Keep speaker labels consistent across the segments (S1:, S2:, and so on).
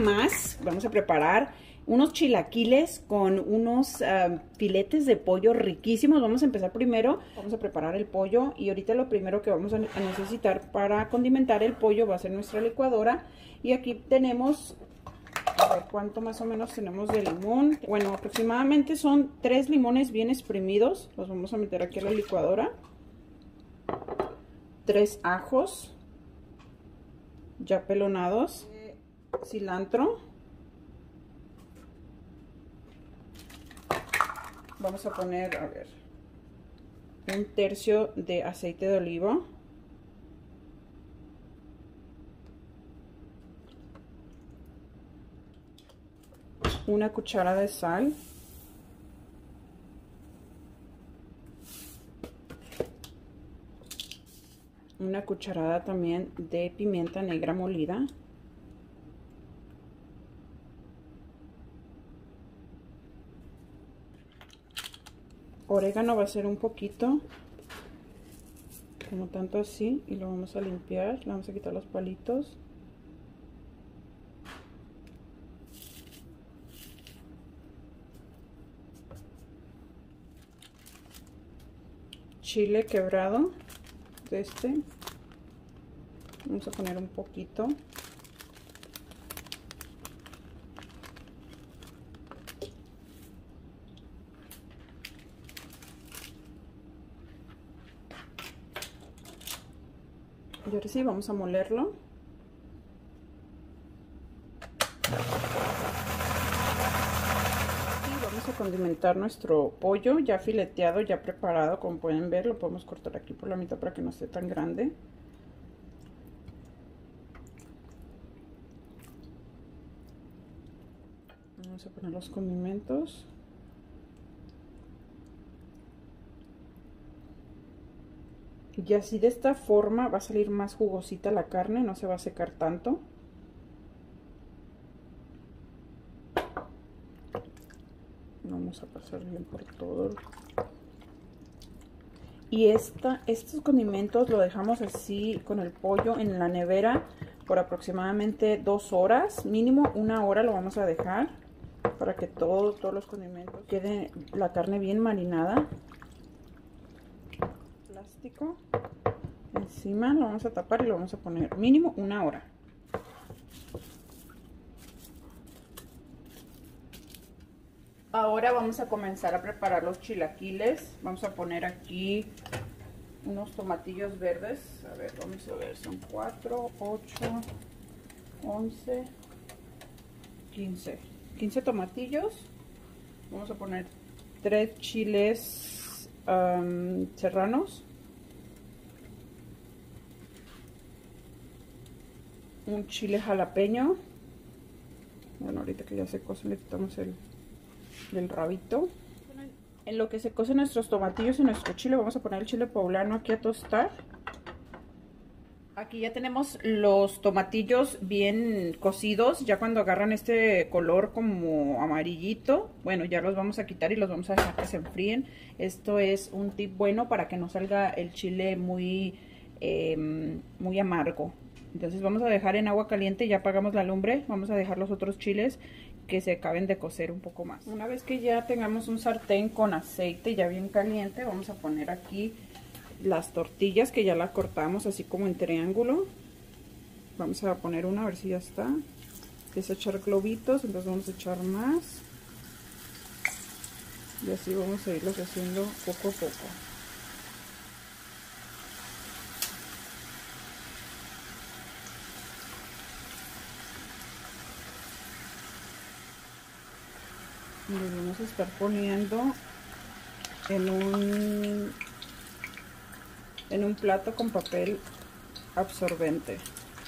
S1: más. Vamos a preparar unos chilaquiles con unos filetes de pollo riquísimos. Vamos a empezar primero, vamos a preparar el pollo y ahorita lo primero que vamos a necesitar para condimentar el pollo va a ser nuestra licuadora. Y aquí tenemos, a ver cuánto más o menos tenemos de limón. Bueno, aproximadamente son 3 limones bien exprimidos. Los vamos a meter aquí a la licuadora. 3 ajos ya pelonados, cilantro, vamos a poner, a ver, 1/3 de aceite de oliva, una cucharada de sal, una cucharada también de pimienta negra molida, orégano va a ser un poquito, como tanto así, y lo vamos a limpiar, le vamos a quitar los palitos. Chile quebrado de este, vamos a poner un poquito. Y ahora sí, vamos a molerlo. Y vamos a condimentar nuestro pollo ya fileteado, ya preparado. Como pueden ver, lo podemos cortar aquí por la mitad para que no esté tan grande. Vamos a poner los condimentos. Y así de esta forma va a salir más jugosita la carne, no se va a secar tanto. Vamos a pasar bien por todo. Y estos condimentos lo dejamos así con el pollo en la nevera por aproximadamente 2 horas. Mínimo 1 hora lo vamos a dejar para que todos los condimentos quede la carne bien marinada. Plástico encima, lo vamos a tapar y lo vamos a poner mínimo 1 hora. Ahora vamos a comenzar a preparar los chilaquiles. Vamos a poner aquí unos tomatillos verdes. A ver, vamos a ver, son 4, 8, 11, 15 tomatillos. Vamos a poner 3 chiles serranos, un chile jalapeño. Bueno, ahorita que ya se cose le quitamos el rabito. En lo que se cocen nuestros tomatillos y nuestro chile, vamos a poner el chile poblano aquí a tostar. Aquí ya tenemos los tomatillos bien cocidos. Ya cuando agarran este color como amarillito, bueno, ya los vamos a quitar y los vamos a dejar que se enfríen. Esto es un tip bueno para que no salga el chile muy amargo. Entonces vamos a dejar en agua caliente, ya apagamos la lumbre, vamos a dejar los otros chiles que se acaben de cocer un poco más. Una vez que ya tengamos un sartén con aceite ya bien caliente, vamos a poner aquí las tortillas que ya las cortamos así como en triángulo. Vamos a poner una, a ver si ya está. Empieza a echar globitos, entonces vamos a echar más. Y así vamos a irlos haciendo poco a poco. Y los vamos a estar poniendo en un plato con papel absorbente.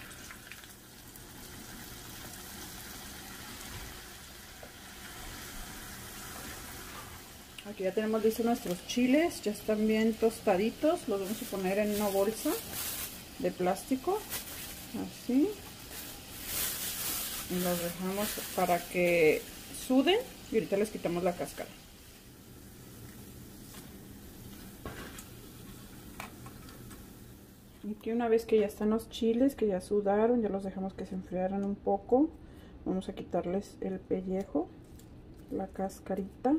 S1: Aquí ya tenemos listos nuestros chiles, ya están bien tostaditos. Los vamos a poner en una bolsa de plástico, así, y los dejamos para que suden y ahorita les quitamos la cáscara. Aquí una vez que ya están los chiles, que ya sudaron, ya los dejamos que se enfriaran un poco, Vamos a quitarles el pellejo, la cascarita.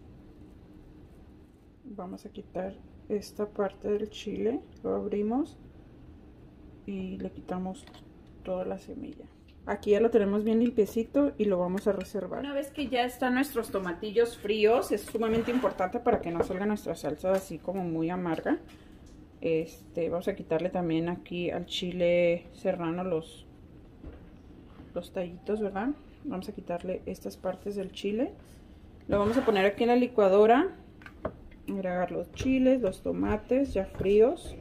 S1: Vamos a quitar esta parte del chile, lo abrimos y le quitamos toda la semilla. Aquí ya lo tenemos bien limpiecito y lo vamos a reservar. Una vez que ya están nuestros tomatillos fríos, es sumamente importante para que no salga nuestra salsa así como muy amarga. Vamos a quitarle también aquí al chile serrano los tallitos, ¿verdad? Vamos a quitarle estas partes del chile. Lo vamos a poner aquí en la licuadora. Agregar los chiles, los tomates ya fríos.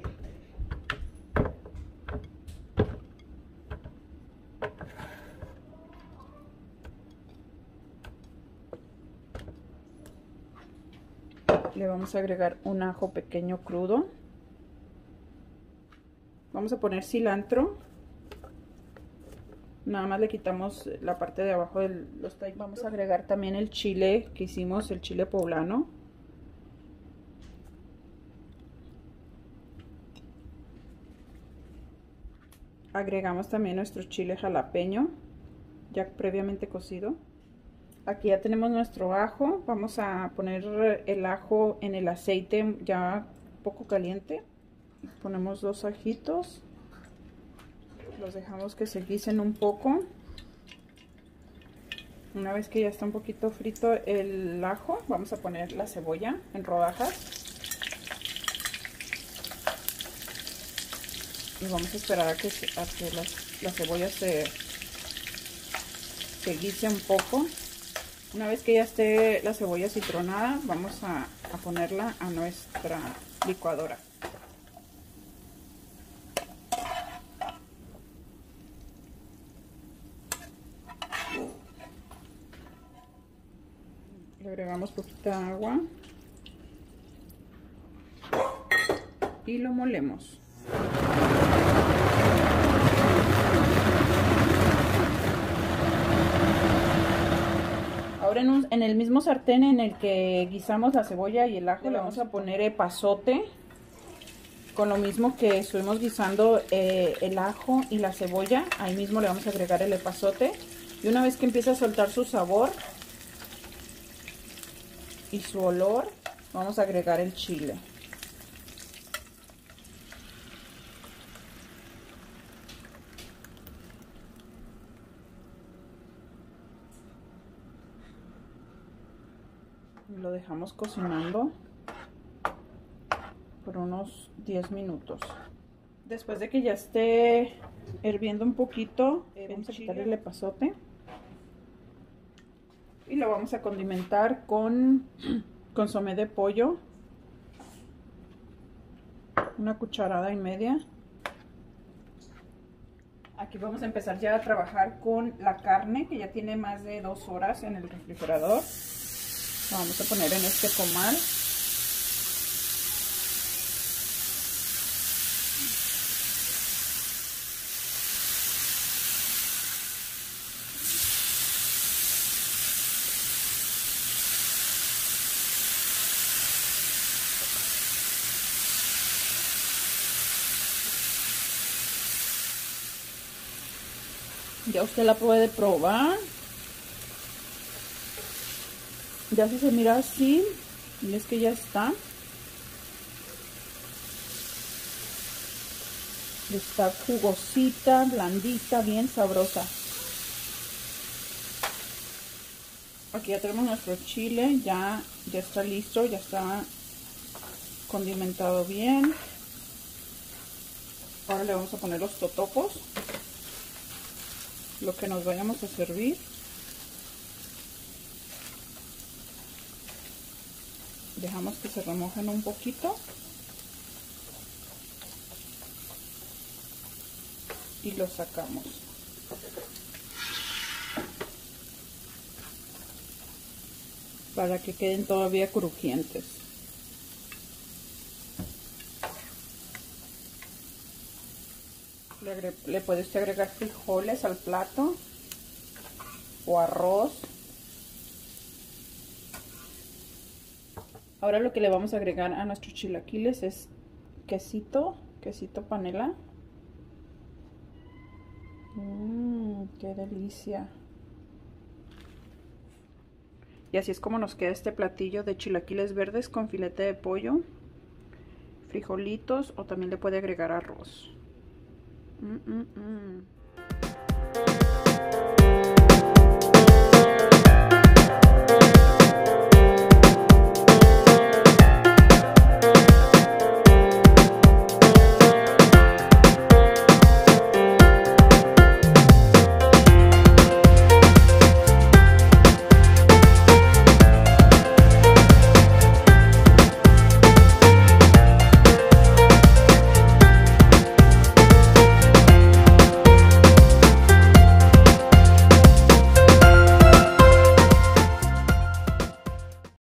S1: Le vamos a agregar un ajo pequeño crudo. Vamos a poner cilantro. Nada más le quitamos la parte de abajo de los tallos. Vamos a agregar también el chile que hicimos, el chile poblano. Agregamos también nuestro chile jalapeño, ya previamente cocido. Aquí ya tenemos nuestro ajo. Vamos a poner el ajo en el aceite ya poco caliente. Ponemos 2 ajitos. Los dejamos que se guisen un poco. Una vez que ya está un poquito frito el ajo, vamos a poner la cebolla en rodajas. Y vamos a esperar a que la cebolla se guise un poco. Una vez que ya esté la cebolla citronada, vamos a ponerla a nuestra licuadora. Le agregamos poquita agua y lo molemos. Ahora en el mismo sartén en el que guisamos la cebolla y el ajo, le vamos a poner epazote. Con lo mismo que estuvimos guisando el ajo y la cebolla, ahí mismo le vamos a agregar el epazote. Y una vez que empiece a soltar su sabor y su olor, vamos a agregar el chile. Lo dejamos cocinando por unos 10 minutos. Después de que ya esté hirviendo un poquito, vamos a quitarle el epazote y lo vamos a condimentar con consomé de pollo, 1,5 cucharadas. Aquí vamos a empezar ya a trabajar con la carne que ya tiene más de 2 horas en el refrigerador. La vamos a poner en este comal. Ya usted la puede probar. Ya si se mira así, y es que ya está. Está jugosita, blandita, bien sabrosa. Aquí ya tenemos nuestro chile, ya está listo, ya está condimentado bien. Ahora le vamos a poner los totopos, lo que nos vayamos a servir. Dejamos que se remojen un poquito y los sacamos. Para que queden todavía crujientes. Le puede usted agregar frijoles al plato o arroz. Ahora lo que le vamos a agregar a nuestros chilaquiles es quesito panela. ¡Qué delicia! Y así es como nos queda este platillo de chilaquiles verdes con filete de pollo, frijolitos o también le puede agregar arroz.